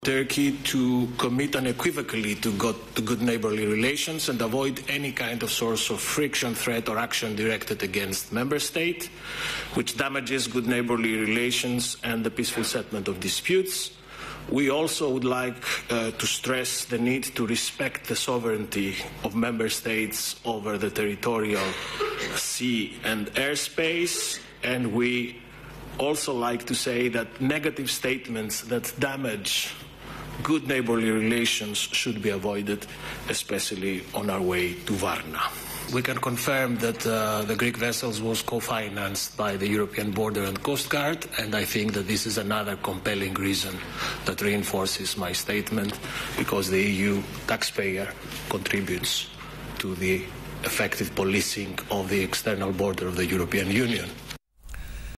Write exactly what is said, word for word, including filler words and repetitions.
Turkey to commit unequivocally to good, to good neighborly relations and avoid any kind of source of friction, threat or action directed against member state, which damages good neighborly relations and the peaceful settlement of disputes. We also would like uh, to stress the need to respect the sovereignty of member states over the territorial sea and airspace, and we also like to say that negative statements that damage good neighborly relations should be avoided, especially on our way to Varna. We can confirm that uh, the Greek vessels was co-financed by the European Border and Coast Guard, and I think that this is another compelling reason that reinforces my statement, because the E U taxpayer contributes to the effective policing of the external border of the European Union.